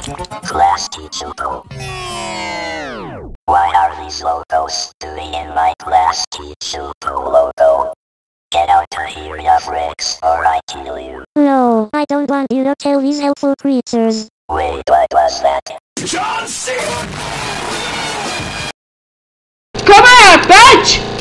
Class teacher. Why are these logos doing in my class teacher logo? Get out of here, ya freaks, or I kill you. No, I don't want you to kill these helpful creatures. Wait, what was that? John Cena! Come here, bitch!